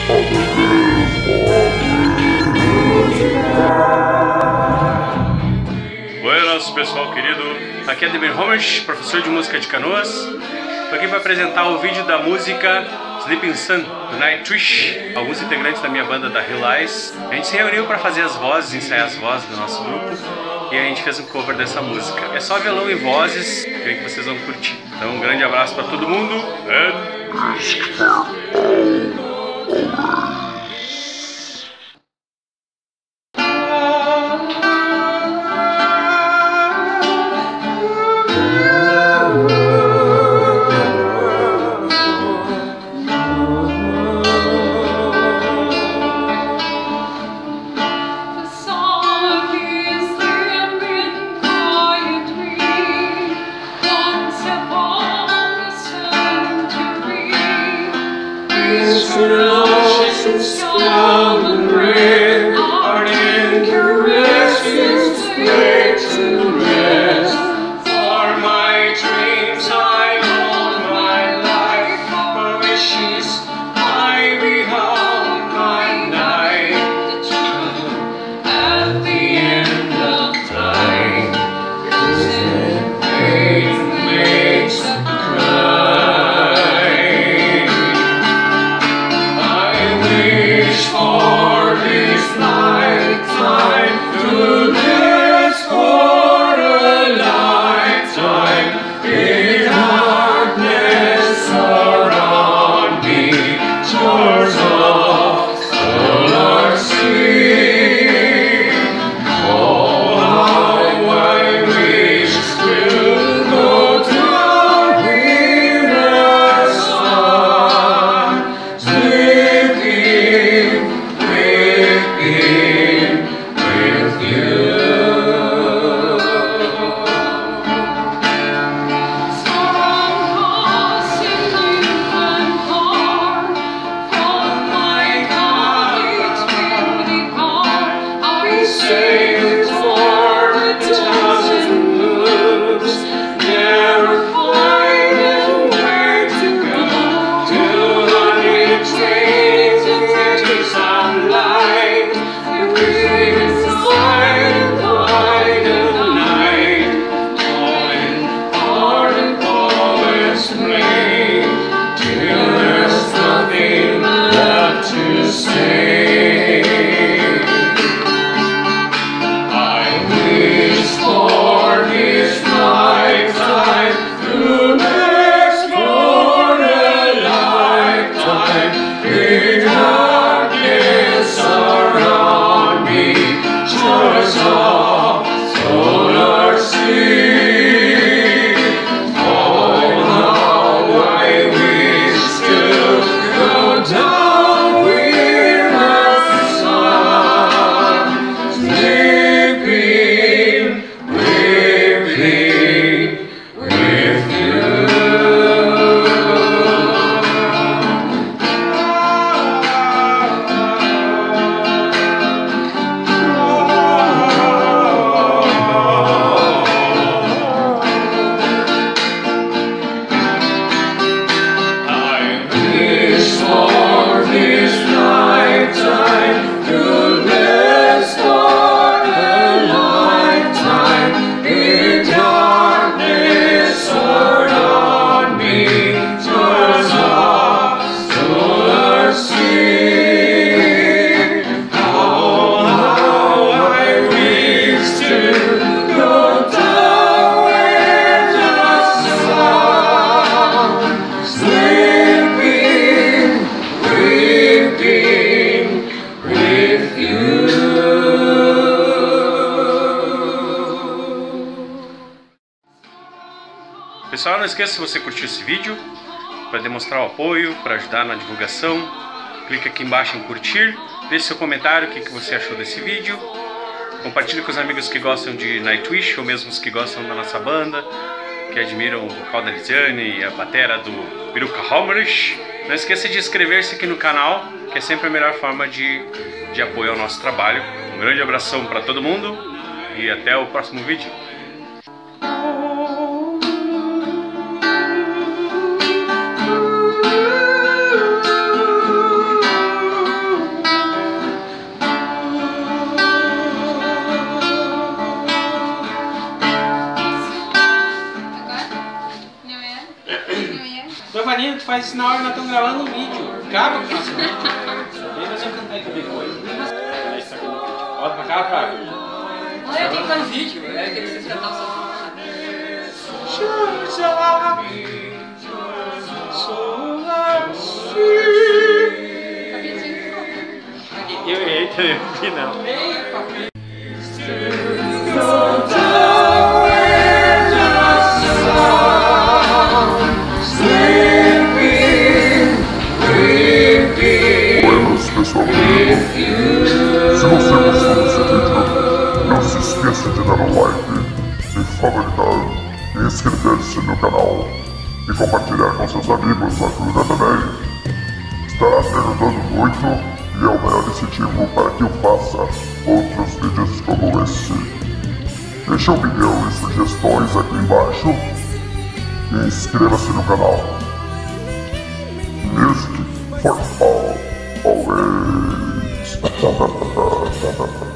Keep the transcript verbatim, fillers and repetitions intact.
Buenas, pessoal querido. Aqui é Ademir Homers, professor de música de Canoas. Estou aqui para apresentar o vídeo da música Sleeping Sun, do Nightwish. Alguns integrantes da minha banda da Realize. A gente se reuniu para fazer as vozes, ensaiar as vozes do nosso grupo. E a gente fez um cover dessa música. É só violão e vozes, creio que vocês vão curtir. Então um grande abraço para todo mundo. And... Oceans strong and red, ardent caresses laid to rest. For my dreams I hold my life, for wishes I behold my night. At the end of time, isn't fate makes a cry. For this lifetime, to this for a lifetime, in darkness around me, shores of solar sea. Oh, how I wish to go down in the sun, sleeping with you. Storm crossing deep and far, from my college beauty car, I sailed for the thousand moons, never finding where to go, to honey trains and to sunlight. Pessoal, não esqueça, se você curtiu esse vídeo, para demonstrar o apoio, para ajudar na divulgação, clique aqui embaixo em curtir, deixe seu comentário, o que, que você achou desse vídeo, compartilhe com os amigos que gostam de Nightwish, ou mesmo os que gostam da nossa banda, que admiram o vocal da Lisiane e a batera do Peruca Homers. Não esqueça de inscrever-se aqui no canal, que é sempre a melhor forma de, de apoio ao nosso trabalho. Um grande abração para todo mundo e até o próximo vídeo. faz isso na hora que nós estamos gravando um vídeo. Acaba com o nosso vídeo. Daí nós vamos cantar aqui depois. Aí, saca no vídeo. Volta pra cá, Fábio. Olha, eu tenho que estar no vídeo. É que vocês cantam só. Eu errei também, porque não. Buenas, pessoal. Se você gostou desse vídeo, não se esqueça de dar um like, de favoritar e inscrever-se no canal. E compartilhar com seus amigos ajuda também. Estará me ajudando muito e é o maior incentivo para que eu faça outros vídeos como esse. Deixe opinião e sugestões aqui embaixo e inscreva-se no canal. Music for all, always.